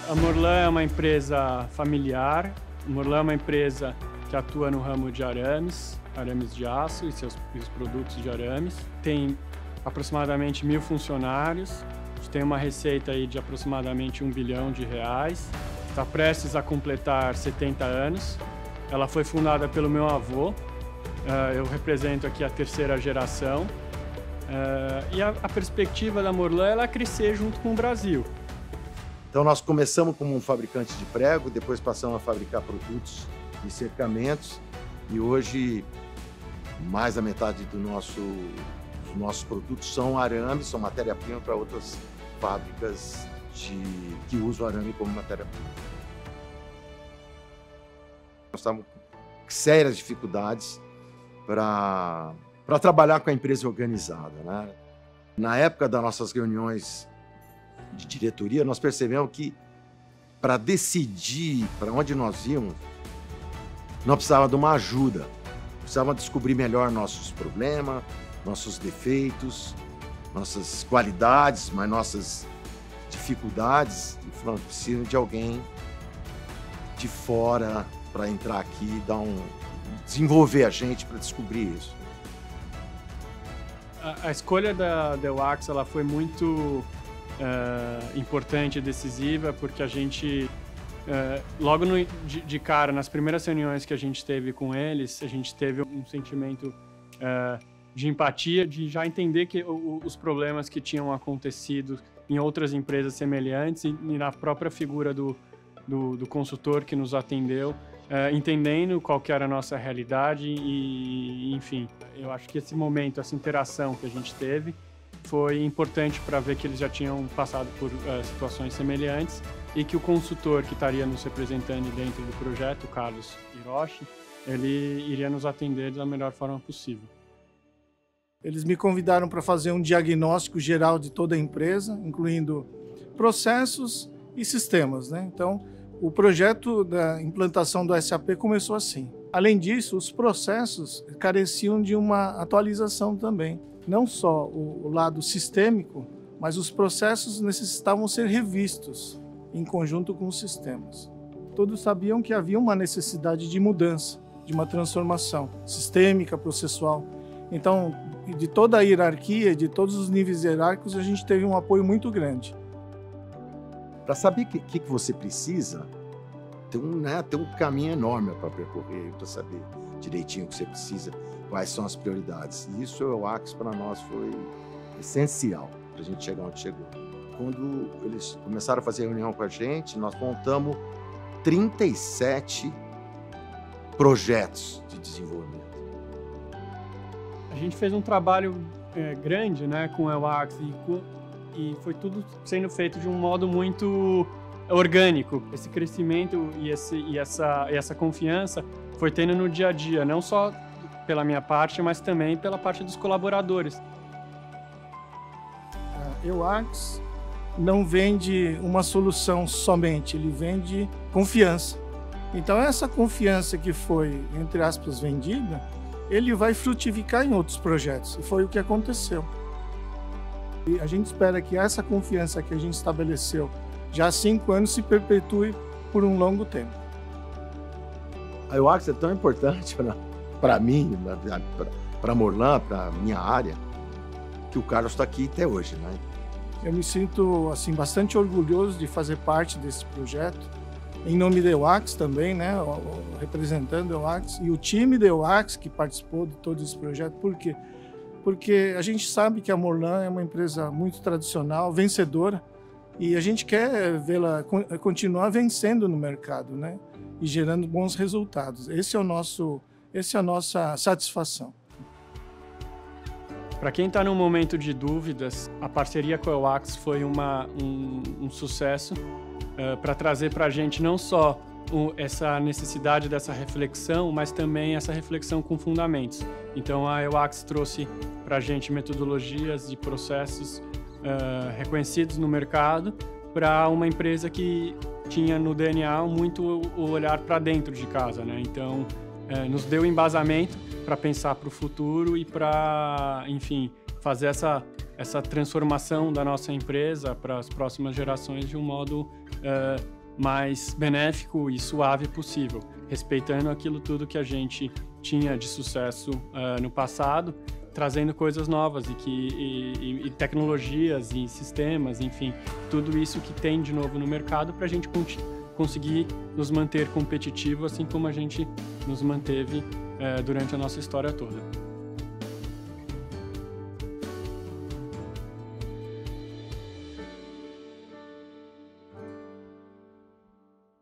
A Morlan é uma empresa familiar. A Morlan é uma empresa que atua no ramo de arames de aço e os produtos de arames. Tem aproximadamente 1.000 funcionários. A gente tem uma receita aí de aproximadamente R$ 1 bilhão. Está prestes a completar 70 anos. Ela foi fundada pelo meu avô. Eu represento aqui a terceira geração. E a perspectiva da Morlan é crescer junto com o Brasil. Então nós começamos como um fabricante de prego, depois passamos a fabricar produtos de cercamentos e hoje mais da metade dos nossos produtos são arames, são matéria-prima para outras fábricas que usam arame como matéria-prima. Nós estamos com sérias dificuldades para trabalhar com a empresa organizada, né? Na época das nossas reuniões de diretoria, nós percebemos que para decidir para onde nós íamos, nós precisávamos de uma ajuda. Precisávamos descobrir melhor nossos problemas, nossos defeitos, nossas qualidades, mas nossas dificuldades. E falamos, preciso de alguém de fora para entrar aqui e desenvolver a gente para descobrir isso. A escolha da Wax ela foi muito importante e decisiva, porque a gente, logo de cara, nas primeiras reuniões que a gente teve com eles, a gente teve um sentimento de empatia, de já entender que os problemas que tinham acontecido em outras empresas semelhantes e na própria figura do consultor que nos atendeu, entendendo qual que era a nossa realidade e, enfim, eu acho que esse momento, essa interação que a gente teve foi importante para ver que eles já tinham passado por situações semelhantes e que o consultor que estaria nos representando dentro do projeto, o Carlos Hiroshi, ele iria nos atender da melhor forma possível. Eles me convidaram para fazer um diagnóstico geral de toda a empresa, incluindo processos e sistemas, né? Então, o projeto da implantação do SAP começou assim. Além disso, os processos careciam de uma atualização também. Não só o lado sistêmico, mas os processos necessitavam ser revistos em conjunto com os sistemas. Todos sabiam que havia uma necessidade de mudança, de uma transformação sistêmica, processual. Então, de toda a hierarquia, de todos os níveis hierárquicos, a gente teve um apoio muito grande. Para saber o que você precisa, tem um caminho enorme para percorrer, para saber direitinho o que você precisa, quais são as prioridades. E isso, o Wax, para nós, foi essencial para a gente chegar onde chegou. Quando eles começaram a fazer reunião com a gente, nós montamos 37 projetos de desenvolvimento. A gente fez um trabalho grande, né, com o Wax e foi tudo sendo feito de um modo muito orgânico. Esse crescimento e essa confiança foi tendo no dia a dia, não só pela minha parte, mas também pela parte dos colaboradores. A EWAX não vende uma solução somente, ele vende confiança. Então essa confiança que foi, entre aspas, vendida, ele vai frutificar em outros projetos, e foi o que aconteceu. E a gente espera que essa confiança que a gente estabeleceu já há 5 anos se perpetue por um longo tempo. A EWAX é tão importante para mim, para a Morlan, para a minha área, que o Carlos está aqui até hoje, né? Eu me sinto assim, bastante orgulhoso de fazer parte desse projeto, em nome da EWAX também, né? Representando a EWAX e o time da EWAX que participou de todo esse projeto. Por quê? Porque a gente sabe que a Morlan é uma empresa muito tradicional, vencedora, e a gente quer vê-la continuar vencendo no mercado, né? E gerando bons resultados. Essa é a nossa satisfação. Para quem está num momento de dúvidas, a parceria com a EWAX foi um sucesso para trazer para a gente não só essa necessidade dessa reflexão, mas também essa reflexão com fundamentos. Então a EWAX trouxe para a gente metodologias e processos reconhecidos no mercado para uma empresa que tinha no DNA muito o olhar para dentro de casa, né? Então nos deu embasamento para pensar para o futuro e para, enfim, fazer essa transformação da nossa empresa para as próximas gerações de um modo mais benéfico e suave possível, respeitando aquilo tudo que a gente tinha de sucesso no passado, trazendo coisas novas e tecnologias e sistemas, enfim, tudo isso que tem de novo no mercado para a gente conseguir nos manter competitivo, assim como a gente nos manteve durante a nossa história toda.